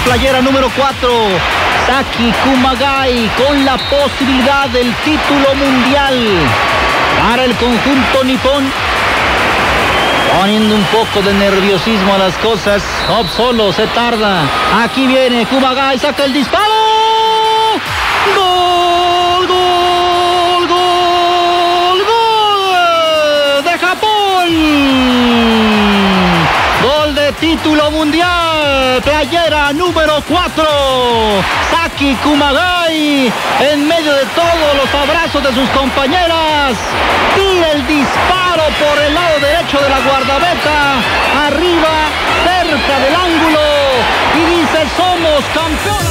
playera número 4. Saki Kumagai con la posibilidad del título mundial para el conjunto nipón. Poniendo un poco de nerviosismo a las cosas. Hop solo, se tarda. Aquí viene Kumagai, saca el disparo. ¡Gol, gol, gol, gol! ¡De Japón! Gol de título mundial. Playera número 4. Saki Kumagai, en medio de todos los abrazos de sus compañeras, tira el disparo por el lado derecho de la guardameta, arriba, cerca del ángulo, y dice: somos campeones.